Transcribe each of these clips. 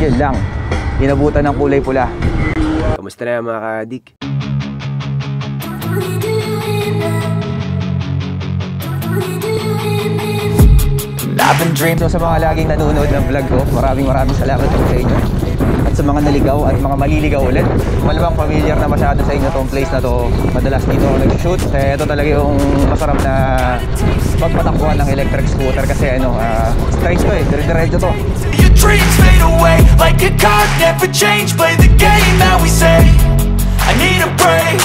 Yan lang, inabutan ng kulay pula. Kamusta na mga ka-adik? I've been dreaming. Sa mga laging nanonood ng vlog ko, maraming salamat sa inyo. At sa mga naligaw at mga maliligaw ulit, malamang familiar na masyado sa inyo tong place na to. Madalas dito ako nag-shoot. Kasi ito talaga yung masarap na pagpatakbuhan ng electric scooter. Kasi straight to dire-diretso to. Your dreams fade away like a card never change. Play the game that we say. I need a break.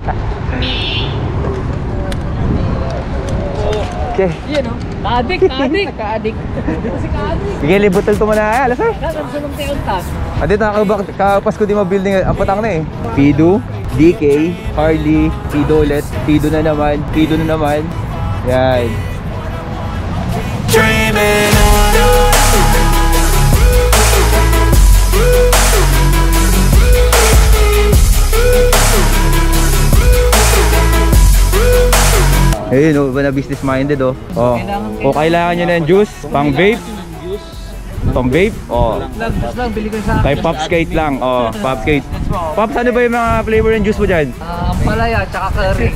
Okay. Yan o. Kaadik. Kaadik. Kasi kaadik. Bigay libutol to muna. Alas eh. Sunong tayo tas. Dito kapasko di building ang patang na eh. Fido, DK, Harley, Fido ulit, Fido na naman. Yan. Dreaming. Ayun, iba na business minded oh. O kailangan nyo ng juice, pang vape. Lang, bili ko sa Kay Popskate lang, Popskate. Pops, ano ba yung mga flavor ng juice mo dyan? Ampalaya, tsaka curry.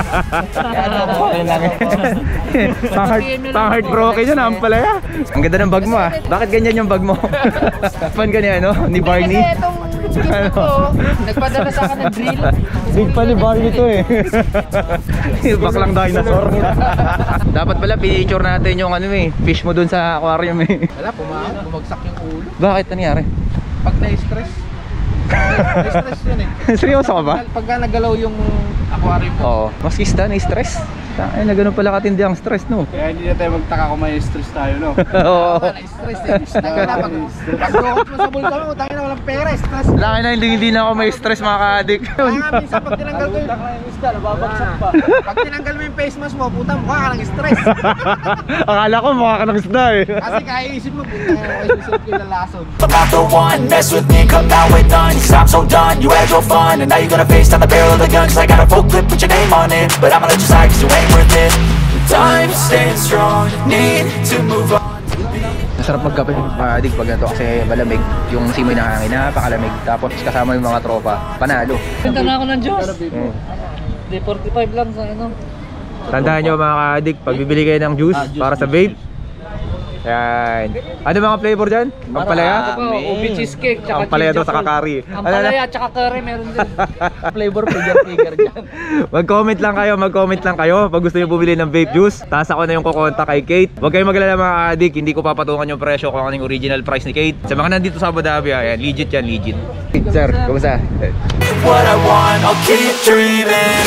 Pang heartbroken yun, ampalaya. Ang ganda ng bag mo ah. Bakit ganyan yung bag mo? Fan ka ni Barney? Kasi itong juice ko, nagpadala sa akin ng drill. Big fan ni Barney to eh. Baklang dinosaur. Dapat pala picture natin yung fish mo dun sa aquarium eh. Wala, bumagsak yung ulo. Bakit nangyari? Pag na-stress. Na-stress yun eh. Seryoso ka ba? Pagka nagalaw yung aquarium mo. Oo. Maskista, na-stress. Ay, na ganun pala katindi ang stress, no? Kaya hindi na tayo magtaka kung may stress tayo, no? Oo. Na-stress eh. Pag-dukot mo sa bulsa mo, tayo na walang pera, stress. Laki na hindi na ako may stress mga ka-addict. Kaya nga minsan pag tinanggal ko yung nababagsak pa. Pag tinanggal mo yung face mask mo, puta mukha ka ng stress. Akala ko mukha ka ng isda eh. Kasi kaiisip mo, puta isip ko yung lalason. I'm not the one, mess with me, come down with none. 'Cause I'm so done, you had your fun. And now you're gonna face down the barrel of the gun. 'Cause I got a full clip, put your name on it. But I'ma let you slide 'cause you ain't worth it. Time staying strong, need to move on. Masarap magkape mga adik pag ito kasi malamig. Yung simoy ng hangin, napakalamig. Tapos kasama yung mga tropa, panalo. Punta na ako ng Diyos. Di 45 lang sa Tandaan nyo mga ka-adik, pag bibili kayo ng juice para sa vape. Yan. Ano mga flavor dyan? Ampalaya? Ubi cheesecake, tsaka Ampalaya daw sa kakari. Ampalaya, tsaka curry meron din. Flavor figure dyan. Mag-comment lang kayo pag gusto nyo bumili ng vape juice. Taas ako na yung kukontak kay Kate. Huwag kayong magalala mga ka-adik, hindi ko papatungan yung presyo kung anong original price ni Kate. Sa mga nandito sa Abu Dhabi, yan, legit yan, legit. Sir, kumusta? What I want, I'll keep dreaming.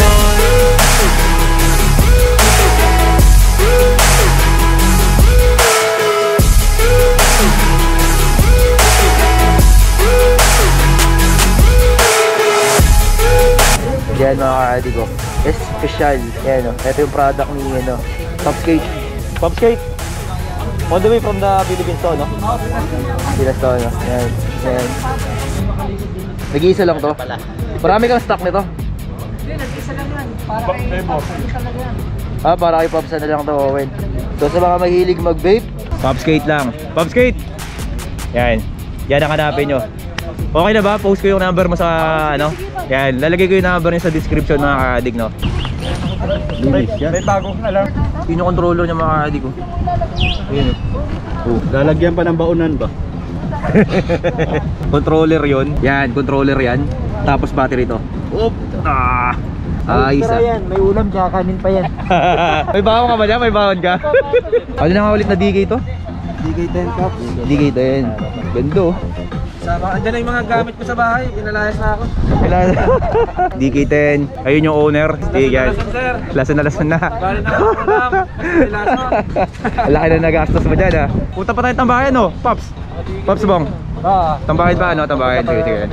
Yan mga ka-adik ko. Special. Yan o. Ito yung product ni Popskate. Popskate. On the way from the Philippines to, no? Pilas to, no? Yan. Yan. Nag-iisa lang to? Marami kang stock nito? Hindi, nag-isa lang yan. Para kay Popsa lang yan. Para kay Popsa na lang to, Owen. So sa mga mahilig mag-vape, Popskate lang. Popskate! Yan. Yan ang hanapin nyo. Okay na ba? Post ko yung number mo sa Yan, lalagay ko yung number niya sa description mga ka-adik, no? Linis yan. May bago na lang. Yun yung controller niya mga ka-adik, oh. Ayun, oh. Lalagyan pa ng baunan ba? Controller yun. Yan, controller yan. Tapos battery to. Oop! Ayos ah. May ulam, tsaka kanin pa yan. May bawon ka ba dyan? May bawon ka? Ano na nga ulit na DK to? DK10 cups. DK10. Gando. Andyan na yung mga gamit ko sa bahay, pinalayas na ako. DK10. Ayun yung owner. Yan. Lason na. Bali na ako ulam. Laki na nagastos mo dyan, ha? Punta pa tayo tambayan, no? Pops. Pops bong. Tambayan pa, ano? Tambayan. Sige.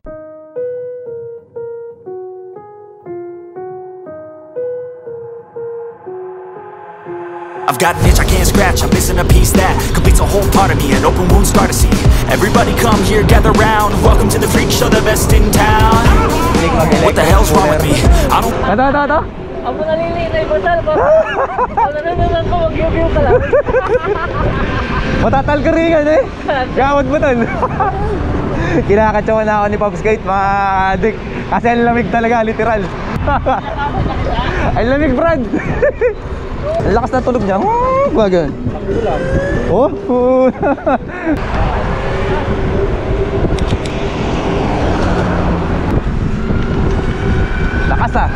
I've got an itch I can't scratch, I'm missing a piece that completes a whole part of me, an open wound scar to see. Everybody come here, gather round, welcome to the freak show, the best in town. What the hell's wrong with me? I don't... Ito. Ako nalilita yung batal ko. Wala na naman ko, mag-view ka lang. Matatal ka rin yan eh. Gawad mo tol. Kinakatsawan na ako ni Pops Kate, mga adik. Kasi ang lamig talaga, literal. Ang lamig, Brad. Ang lakas na tulog niya. Bagan. Oh. Lakas ah.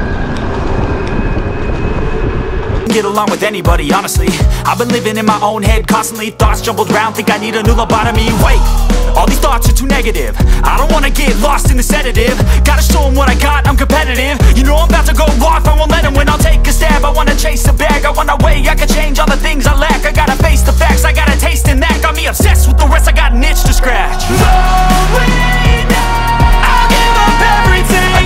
Get along with anybody, honestly. I've been living in my own head constantly. Thoughts jumbled round, think I need a new lobotomy. Wait, all these thoughts are too negative. I don't wanna get lost in the sedative. Gotta show them what I got, I'm competitive. You know I'm about to go off, I won't let them win. I'll take a stab, I wanna chase a bag. I want a way, I can change all the things I lack. I gotta face the facts, I got a taste in that. Got me obsessed with the rest, I got an itch to scratch. No way now, I'll give up everything.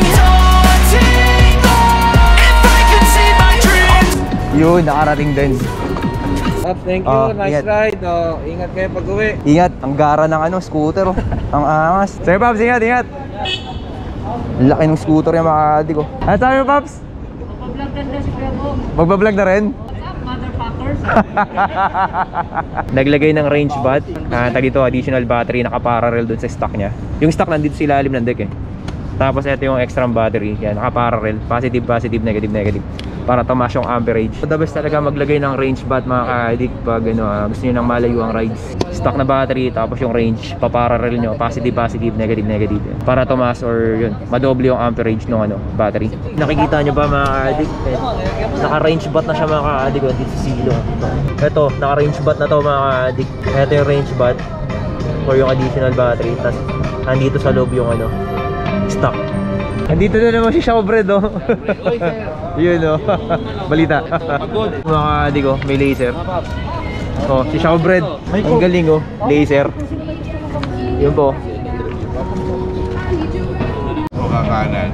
If I can see my dreams. Yun, nakarating din. Pops, thank you. Oh, Nice ingat. ride. Oh, ingat kayo pag uwi. Ingat, ang gara ng ano, scooter oh. Ang angas. Sige Pops, ingat, ingat. Ang laki ng scooter yung mga adik ko. Ano sabi mo Pops? Pag-vlog ka na si Kuya Bo. Magbablog na rin? What's up, motherfuckers? Naglagay ng range bat. Dito additional battery naka-parallel dun sa stock niya. Yung stock nandito sa ilalim ng deck eh. Tapos ito yung extra battery. Yan, naka-parallel. Positive, positive, negative, negative. Para tumaas yung amperage. The best talaga maglagay ng range bat mga ka-addict pag gusto nyo ng malayo ang rides. Stock na battery, tapos yung range, paparallel nyo. Positive, positive, negative, negative. Yan. Para tumaas or yun, madoble yung amperage ng battery. Nakikita nyo ba mga ka-addict? Naka-range bat na siya mga ka-addict dito sa silong. Ito, naka-range bat na to mga ka-addict. Ito yung range bat for yung additional battery. Tapos nandito sa loob yung stock. Andito na naman si Shawbred oh. Yun oh. Balita. Mga digo, may laser. Oh, si Shawbred. Ang galing oh. Laser. Yun po. O kakanan.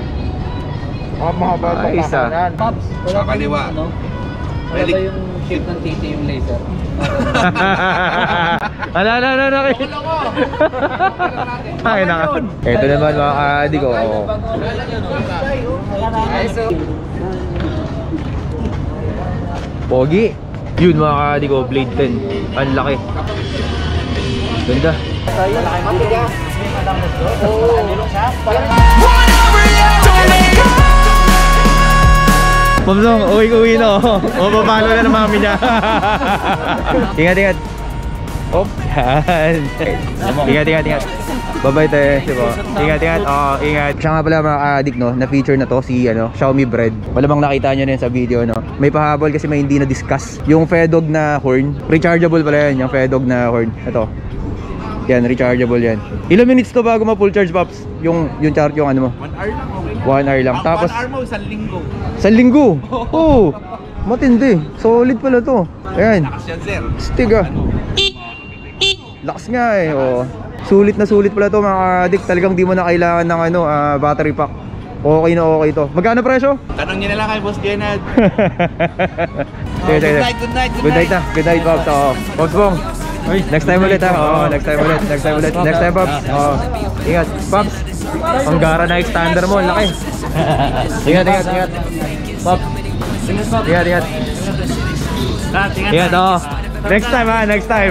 Ayos ah. Pops, wala Sa ba kaliwa. yung wala ba yung shape ng titi yung laser? Ano. Ay naka. Ito naman mga ka-addict oh. Pogi. Yun mga ka-addict oh, Blade 10. Ang laki. Ganda. Mamsong, uwi na oh. O, papalo na ng mami niya. Ingat, ingat. Oh, yan. Ingat. Bye-bye tayo. Diba? Ingat. Oo, ingat. Siya nga pala mga ka-addict no, na feature na to si Xiaomi Bread. Malamang nakita nyo na yun sa video no. May pahabol kasi may hindi na-discuss. Yung Fedog na horn. Rechargeable pala yan, yung Fedog na horn. Ito. Yan, rechargeable yan. Ilang minutes to bago ma-full charge, Pops? Yung charge, yung ano mo? 1 hour lang, okay. 1 hour lang. Tapos 1 hour mo, 1 linggo. sa linggo. Oo. Matindi. Solid pala to. Ayan. Lakas yan, sir. Stig ah. Lakas nga eh. Oo. Sulit na sulit pala to mga adik. Talagang di mo na kailangan ng battery pack. Okay na okay to. Magkano presyo? Tanong niyo na lang kay Boss Genad. Sige. Good night. Good night na. Good night, Pops. Oo. Pops Bong. Next time ulit ha. Oo, next time, Pops. Oo. Ingat. Pops. Ang gara na extender mo. Laki. Ingat. Pops. Ingat. Ingat, oo. Next time ha. Next time.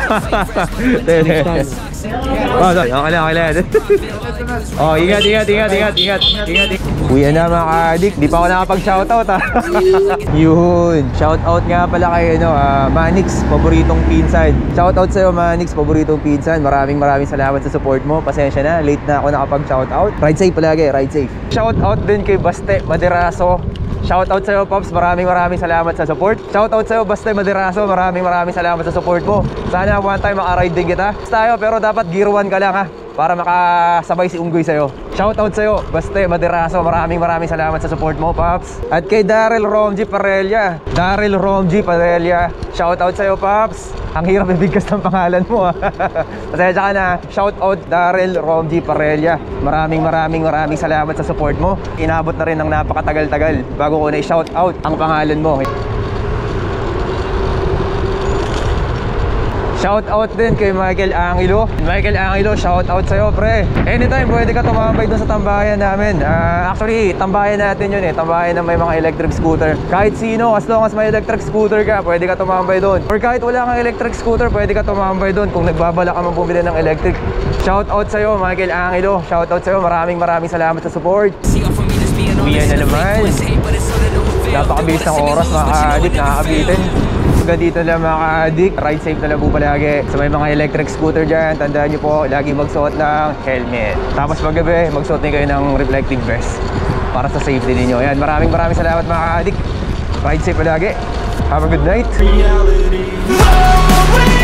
Okay lang. Oh, ingat. Uwi na mga ka-addict. Di pa ako nakapag-shoutout ha. Yun. Shoutout nga pala kay Manix, paboritong pinsan. Shoutout sa'yo Manix, paboritong pinsan. Maraming salamat sa support mo. Pasensya na, late na ako nakapag-shoutout. Ride safe palagi, ride safe. Shoutout din kay Baste Maderaso. Shoutout sa'yo Pops, maraming salamat sa support. Shoutout sa'yo Baste Maderaso, maraming salamat sa support mo. Sana one time maka-ride din kita. Tayo, pero dapat gear 1 ka lang ha, para makasabay si Unggoy sa'yo. Shoutout sa'yo Baste Maderaso, maraming salamat sa support mo Pops. At kay Daryl Romji Parella. Shoutout sa'yo Pops. Ang hirap ibigkas ng pangalan mo ha. Pasensya ka na. Shoutout Daryl Romji Parella. Maraming salamat sa support mo. Inabot na rin ng napakatagal-tagal bago ko na i-shoutout ang pangalan mo. Shout out din kay Michael Angelo. Michael Angelo, shout out sa'yo, pre. Anytime pwede ka tumambay dun sa tambayan namin. Actually, tambayan natin yun eh. Tambayan na may mga electric scooter. Kahit sino, as long as may electric scooter ka, pwede ka tumambay dun. Or kahit wala kang electric scooter, pwede ka tumambay dun kung nagbabala ka man bumili ng electric. Shout out sa'yo, Michael Angelo. Shout out sa'yo. Maraming salamat sa support. Uwian na naman. Napakabilis ng oras, mga ka-addict. Nakakabitin. Hanggang dito lang, mga ka-addict. Ride safe na lang po palagi. Sa may mga electric scooter dyan, tandaan nyo po, lagi magsuot ng helmet. Tapos paggabi, magsuot din kayo ng reflective vest para sa safety ninyo. Ayan, maraming salamat, mga ka-addict. Ride safe palagi. Have a good night.